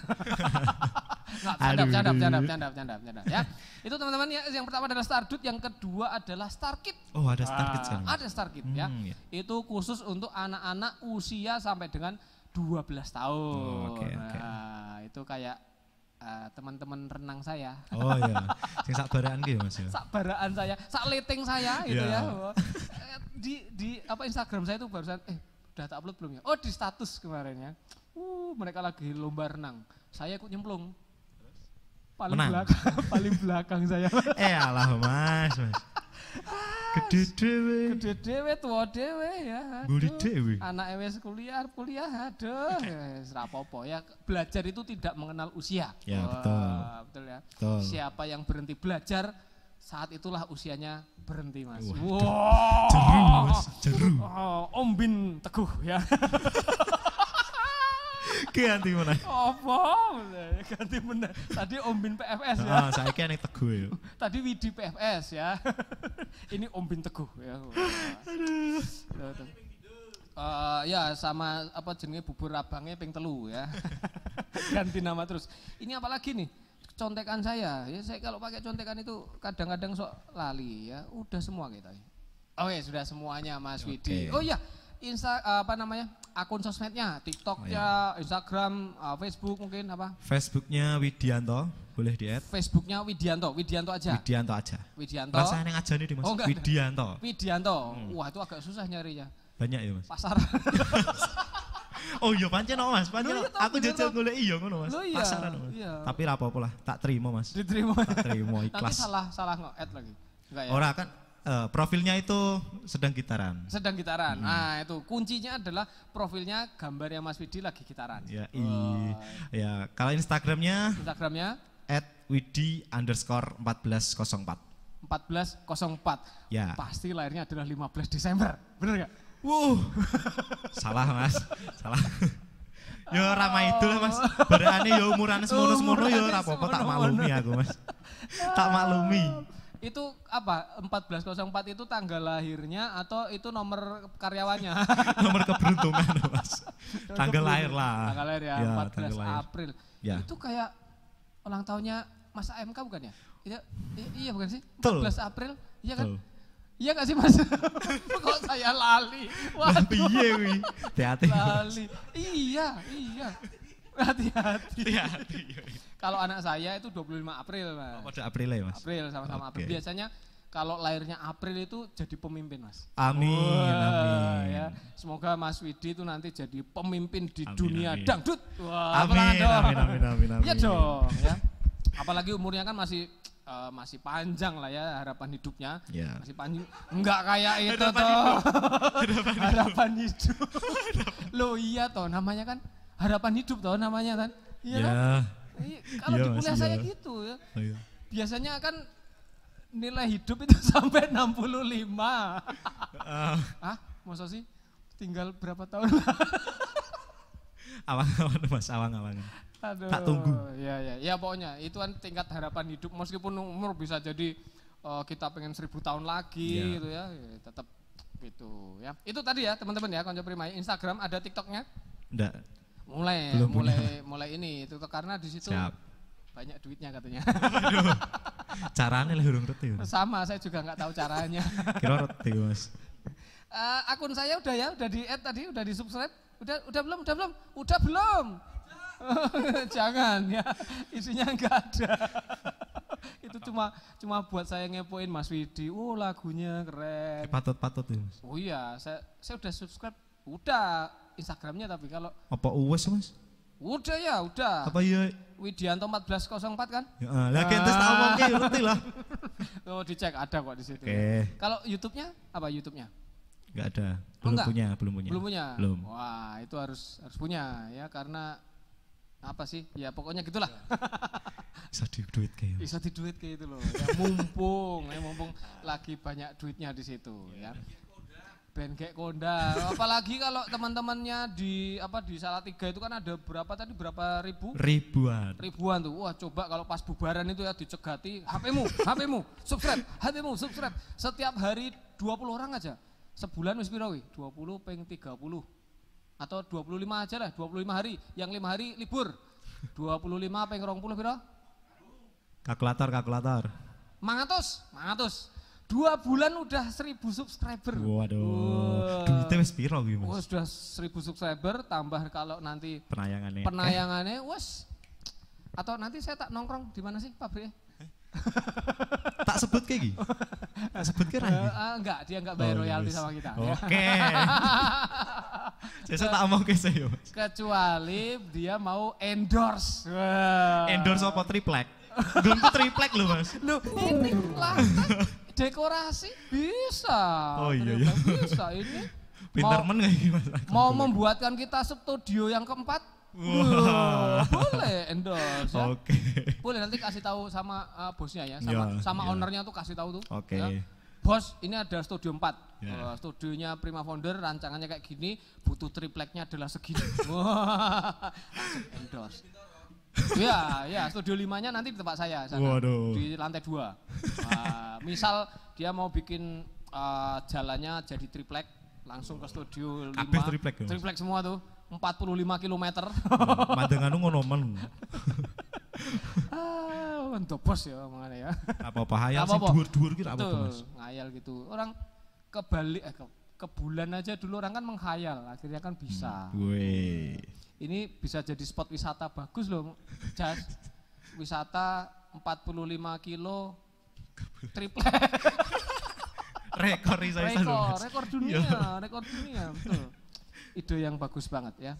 Canda ya. Itu teman-teman ya, yang pertama adalah Stardut, yang kedua adalah Starkid. Oh, ada Starkid sekarang. Ada Starkid ya. Itu khusus untuk anak-anak usia sampai dengan 12 tahun. Okay. Nah, itu kayak teman-teman renang saya. Oh iya. Sing sak baraan ki ya Mas ya. Sak baraan saya, sak leting saya gitu Iya. ya. Di apa Instagram saya itu barusan udah tak upload belum ya? Oh di status kemarin ya. Mereka lagi lomba renang. Saya ikut nyemplung. Paling Menang. belakang, paling belakang saya. Alah Mas. Gede dhewe. Gede dewe, tua dewe ya. Buri aduh. dhewe. Anak wis kuliah, aduh. Wis ra apa-apa ya. Belajar itu tidak mengenal usia. Ya, Wah, betul ya. Betul. Siapa yang berhenti belajar, saat itulah usianya berhenti, Mas. Waduh. Wow. Jeru Mas, jeru. Oh, Om Bin Teguh ya. Ganti mana? Apa? Ganti bener. Tadi Om Bin PFS ya. Ah, saiki nek Teguh ya. Tadi Widi PFS ya. Ini Om Bin Teguh ya. Aduh. Ya sama apa jenenge bubur abangnya ping telu ya. Ganti nama terus. Ini apa lagi nih? Contekan saya. Ya saya kalau pakai contekan itu kadang-kadang sok lali ya. Udah semua kita. Oke, sudah semuanya Mas Widi. Oke. Oh iya, apa namanya? Akun sosmednya, TikToknya, Instagram, Facebook mungkin apa? Facebooknya Widianto, boleh di-add. Facebooknya Widianto, Widianto aja. Widianto aja. Widianto. Rasanya yang aja nih Mas. Oh, enggak ada. Widianto. Widianto. Wah, itu agak susah nyarinya. Banyak ya Mas. Pasaran. Oh iya pancen no, Mas. Pancen Loh, iya, toh, aku bener, jajal toh. golek iya ngono Mas. Loh, iya, Pasaran Mas. iya. Tapi ra apa-apa lah, tak terima Mas. Diterima. Tak terima Nanti ikhlas. salah nge-add lagi. Enggak ya? Ora kan profilnya itu sedang gitaran. Sedang gitaran. Nah, itu kuncinya adalah profilnya gambarnya Mas Widi lagi gitaran. Ya, ya. Kalau Instagramnya Instagramnya @widi_1404. 1404. Ya. Pasti lahirnya adalah 15 Desember. Bener gak? Salah Mas, salah. Yo ramai itu lah Mas. Barane yo umuran semono-semono yo ora apa-apa tak maklumi aku Mas. Tak maklumi. Itu apa? 1404 itu tanggal lahirnya atau itu nomor karyawannya? Nomor keberuntungan Mas. Tanggal lahir lah. Tanggal lahir ya, Ya, 14 tanggal lahir. April. Ya. Itu kayak ulang tahunnya Mas AMK bukan ya? Iya bukan sih? Betul. 14 April, iya kan? Betul. Iya gak sih Mas? Kok saya lali? Lah piye kuwi? Hati-hati. Lali. Iya. Hati-hati. Hati-hati. Kalau anak saya itu 25 April, Mas. Pada April ya Mas. April sama-sama April. Oke. Biasanya kalau lahirnya April itu jadi pemimpin, Mas. Amin, Wah, amin. ya. Semoga Mas Widi itu nanti jadi pemimpin di Amin, dunia amin. dangdut. Wah, Amin, apalagi dong. amin. Iya dong, ya. Apalagi umurnya kan masih panjang lah ya harapan hidupnya. Ya. Masih panjang. Enggak kayak itu toh. Harapan hidup. Loh iya toh namanya kan harapan hidup toh namanya kan. Iya kan? Iya, kalau Iya, di Mas, kuliah iya. saya gitu ya. Oh, iya. Biasanya kan nilai hidup itu sampai 65. Hah? Masa sih? Tinggal berapa tahun lah? Awang-awang Mas, awang-awang. Aduh. Tak tunggu. Ya pokoknya itu kan tingkat harapan hidup meskipun umur bisa jadi kita pengen 1000 tahun lagi Iya. gitu ya, tetap gitu ya. Itu tadi ya teman-teman ya Konco Primai. Instagram ada TikToknya? Enggak. Mulai Belum punya. ini itu karena di situ Siap. banyak duitnya katanya. Caranya lah urung ngerti Mas. Sama saya juga nggak tahu caranya. Kira ngerti Mas. Akun saya udah ya, udah di-add tadi, udah di-subscribe. Udah belum? Udah belum. Jangan ya, isinya enggak ada. Itu cuma buat saya ngepoin Mas Widi. Oh, lagunya keren. Patut ya Mas. Oh iya, saya udah subscribe. Udah Instagramnya tapi kalau Apa uwes Mas? udah ya, udah. Apa ya? Widianto 1404 kan? Ya, lah kita tahu mungkin ngerti lah. Oh, dicek ada kok di situ. Oke. Kalau YouTube-nya apa YouTube-nya? Enggak ada. Oh, enggak? Belum punya. Belum punya. Belum. Wah, itu harus punya ya karena apa sih? Ya pokoknya gitulah. Bisa di duit kayak. Bisa di duit kayak itu loh. Ya, mumpung lagi banyak duitnya di situ ya. Ben kayak konda. Apalagi kalau teman-temannya di Salatiga itu kan ada berapa ribu? Ribuan tuh. Wah, coba kalau pas bubaran itu ya dicegati HP-mu, subscribe. Setiap hari 20 orang aja. Sebulan wis piro wi? 20 ping 30. Atau 25 aja lah, 25 hari. Yang 5 hari libur. 25 ping 20 piro? Kalkulator. 500. 2 bulan udah 1000 subscriber. Waduh. Duitnya wis piro kuwi Oh, Mas? sudah 1000 subscriber tambah kalau nanti Penayangannya. penayangannya wes Atau nanti saya tak nongkrong di mana sih pabriknya? Tak sebut kayak gini. Tak sebut kira. Enggak, dia enggak bayar royalti sama kita. Oke. Saya tak omong ke saya. Kecuali dia mau endorse. Endorse apa triplek? Belum tuh triplek loh Mas. Loh, ini lantai dekorasi bisa. Oh iya iya. Bisa ini. Pinter men kayak gini Mas. Mau membuatkan kita studio yang keempat. Wah, boleh endorse ya. Oke. Boleh nanti kasih tahu sama bosnya ya, sama Ya. ownernya tuh kasih tahu tuh. Oke. Ya. Bos, ini ada studio 4. Ya. Studionya Prima Founder, rancangannya kayak gini, butuh tripleknya adalah segini. Wah, langsung endorse. Ya, studio 5-nya nanti di tempat saya sana. Waduh. Di lantai 2. Misal dia mau bikin jalannya jadi triplek, langsung ke studio 5. Kabeh triplek ya, Mas? Triplek semua tuh. 45 km. Madenganu ngono men. Untuk bos ya omongannya ya. Apa-apa hayal sing Apa-apa. dhuwur-dhuwur ki apa Betul, Mas? ngayal gitu. Orang kebalik ke bulan aja dulu orang kan menghayal, akhirnya kan bisa. Weh. Ini bisa jadi spot wisata bagus loh, Jas. Wisata 45 kilo triplek. Rekor isa-isa lho. Mas. Rekor dunia, rekor dunia, betul. Ide yang bagus banget ya.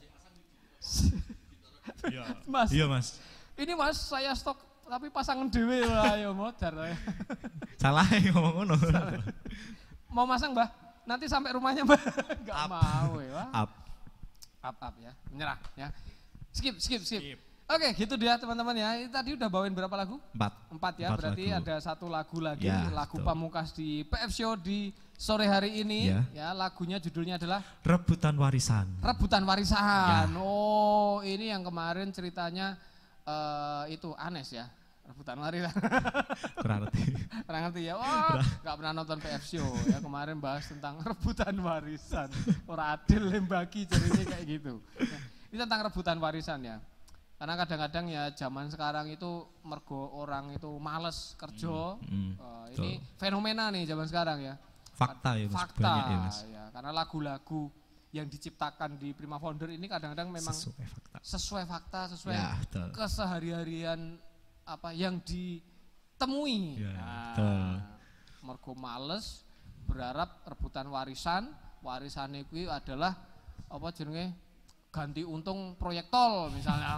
Iya. Mas, Iya Mas. ini Mas saya stok tapi pasangan dewe lah, ayo modar. Salah ngomong ngono. Mau masang Mbah? Nanti sampai rumahnya Mbah. Enggak Up. mau ya. Up. Up ya, menyerah ya. Skip. Oke, gitu dia teman-teman ya. Ini tadi udah bawain berapa lagu? 4 ya, berarti lagu. ada 1 lagu lagi, Ya, lagu betul. pamungkas di PF Show di sore hari ini. Ya. Ya, lagunya judulnya adalah Rebutan warisan. Rebutan Warisan. Ya. Oh, ini yang kemarin ceritanya itu Anes ya. Rebutan Warisan. Kurang ngerti. Pernah ngerti ya? Wah, nggak pernah nonton PF Show ya. Kemarin bahas tentang rebutan warisan. Ora adil lembagi jadinya kayak gitu. Ya, ini tentang rebutan warisan ya. Karena kadang-kadang ya zaman sekarang itu mergo orang itu males kerja. Ini fenomena nih zaman sekarang ya. Fakta ya Mas. Fakta Banyak ya Mas. ya. Karena lagu-lagu yang diciptakan di Prima Founder ini kadang-kadang memang Sesuai fakta. sesuai Ya, betul. kesehari-harian apa yang ditemui. Ya, Nah, betul. mergo males berharap rebutan warisane kuwi adalah apa jenenge ganti untung proyek tol misalnya.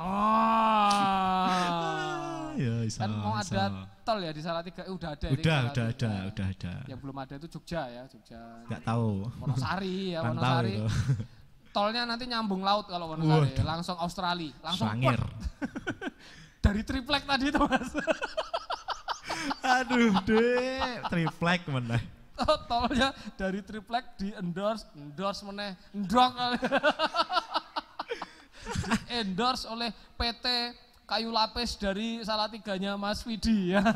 Ya, bisa. Kan mau bisa. ada tol ya di Salatiga. Udah ada. di Udah Salatiga. ada. Yang belum ada itu Jogja ya, Jogja. Enggak tahu. Wonosari ya, Kurang tahu Wonosari. itu. Tolnya nanti nyambung laut kalau Wonosari, Waduh. langsung Australia, langsung Swangir. pet. Dari triplek tadi itu Mas. Aduh, Dek. Triplek meneh. Tolnya dari triplek di endorse meneh, ndok. Endorse oleh PT Kayu Lapis dari Salatiganya Mas Widi ya.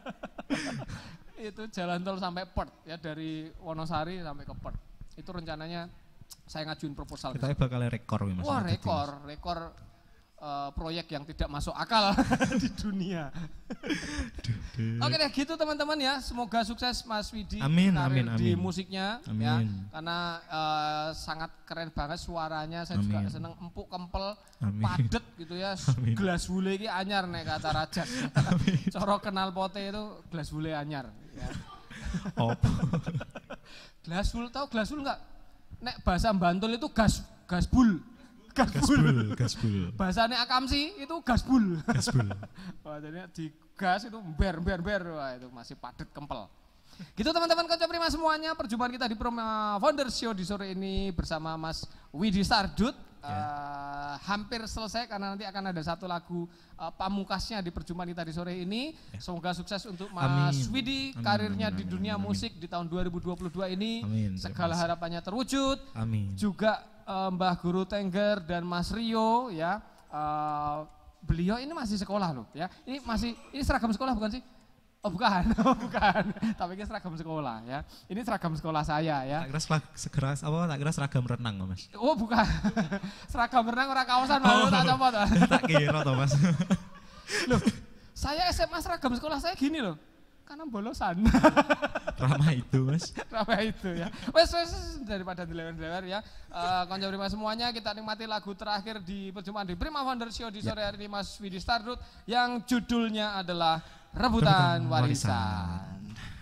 Itu jalan tol sampai Perth ya, dari Wonosari sampai ke Perth. Itu rencananya saya ngajuin proposal. Kita bakal rekor Mas. Wah, rekor proyek yang tidak masuk akal di dunia. Oke deh, gitu teman-teman ya. Semoga sukses Mas Widi Amin, karir amin, di amin. musiknya Amin. ya. Karena sangat keren banget suaranya. Saya juga Amin. seneng empuk kempel, Amin. padet gitu ya. Amin. Gelas bule iki anyar nek kata Rajas. Coro kenal pote itu gelas bule anyar ya. Apa? Glasbul, tahu glasbul enggak? Nek bahasa Bantul itu gasbul. Gasbul. Gaspul. Bahasanya Akamsi itu gasbul. Gaspul. Wah, jadi di gas itu ber. Wah, itu masih padat kempel. Gitu teman-teman Konco Prima semuanya, perjumpaan kita di Prima Founder Show di sore ini bersama Mas Widi Sardut. Hampir selesai karena nanti akan ada 1 lagu pamungkasnya di perjumpaan kita di sore ini. Semoga sukses untuk Mas Amin. Widi, Amin, karirnya amin, di dunia amin, amin. musik di tahun 2022 ini. Amin. Segala harapannya terwujud. Amin. Juga Mbah Guru Tengger dan Mas Rio ya. Beliau ini masih sekolah loh ya. Ini seragam sekolah bukan sih? Oh bukan, tapi ini seragam sekolah ya. Ini seragam sekolah saya ya. Tak kira seragam renang Mas. Oh bukan, seragam renang orang kawasan baru tak copot. Tak kira toh Mas. Loh, saya SMA seragam sekolah saya gini loh, karena bolosan. Ramah itu, Mas. Ramah itu ya. Wes daripada dilewer-lewer ya. Konco Prima semuanya, kita nikmati lagu terakhir di perjumpaan di Prima Founder Show di sore hari ini Mas Widi Stardut yang judulnya adalah Rebutan Warisan.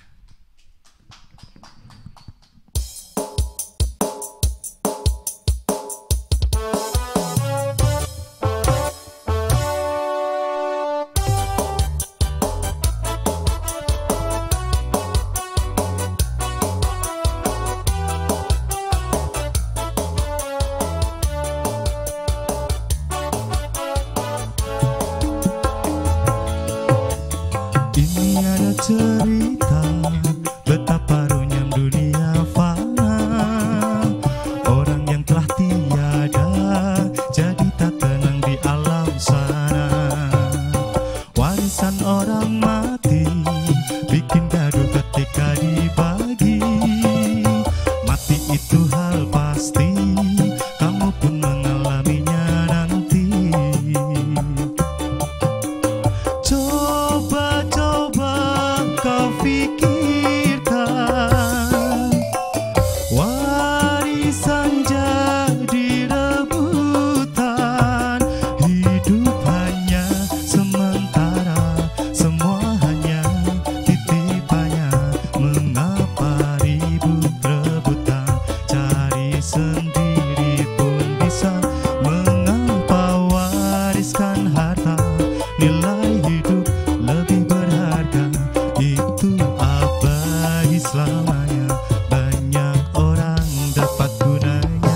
Cerita betapa runyam dunia fana, orang yang telah tiada jadi tak tenang di alam sana. Warisan orang mati bikin gaduh ketika dibagi. Mati itu hal pasti, kamu pun mengalaminya nanti. Kau pikirkan warisan jadi rebutan, hidup hanya sementara, semua hanya titipannya. Mengapa ribut rebutan, cari sendiri pun bisa. Mengapa wariskan harta, nilai hidup lebih berharga. Itu abadi selamanya, banyak orang dapat gunanya.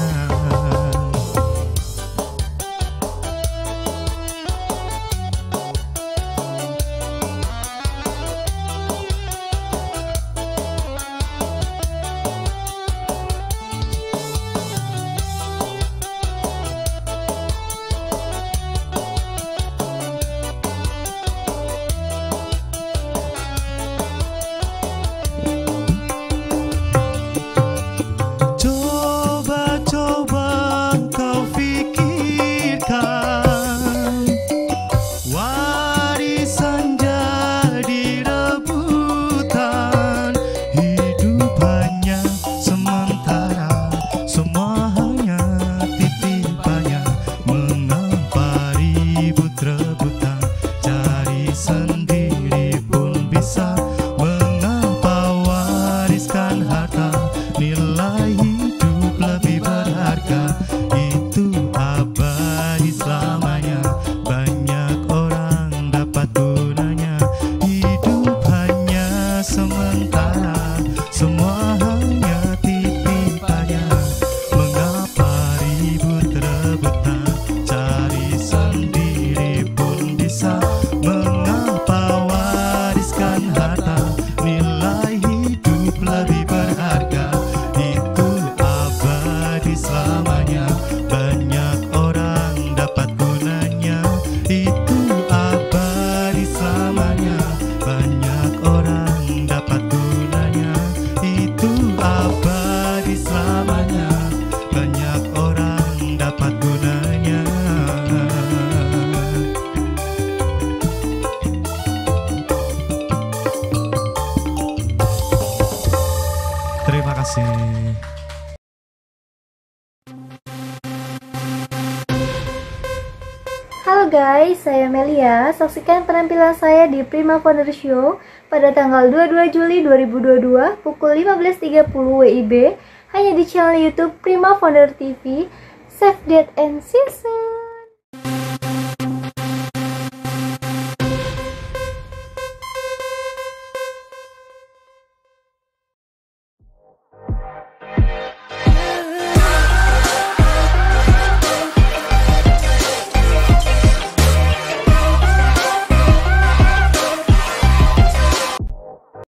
Halo guys, saya Melia. Saksikan penampilan saya di Prima Founder Show pada tanggal 22 Juli 2022 pukul 15.30 WIB hanya di channel YouTube Prima Founder TV. Save date and see you soon.